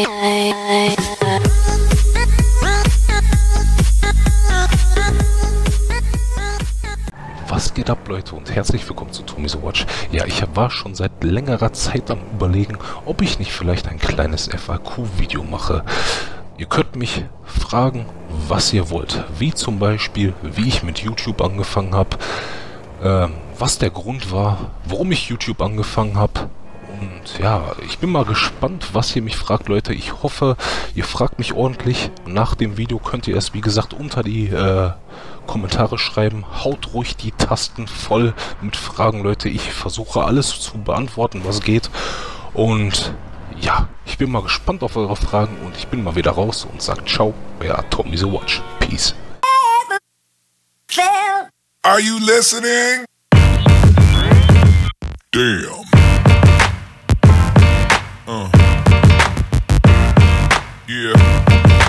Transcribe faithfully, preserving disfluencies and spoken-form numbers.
Was geht ab, Leute, und herzlich willkommen zu TommySoWatch. Ja, ich war schon seit längerer Zeit am Überlegen, ob ich nicht vielleicht ein kleines F A Q-Video mache. Ihr könnt mich fragen, was ihr wollt. Wie zum Beispiel, wie ich mit YouTube angefangen habe, äh, was der Grund war, warum ich YouTube angefangen habe. Und ja, ich bin mal gespannt, was ihr mich fragt, Leute. Ich hoffe, ihr fragt mich ordentlich. Nach dem Video könnt ihr es, wie gesagt, unter die äh, Kommentare schreiben. Haut ruhig die Tasten voll mit Fragen, Leute. Ich versuche alles zu beantworten, was geht. Und ja, ich bin mal gespannt auf eure Fragen und ich bin mal wieder raus und sage ciao, euer TommySoWatch. Peace. Are you listening? Damn. Uh. Yeah.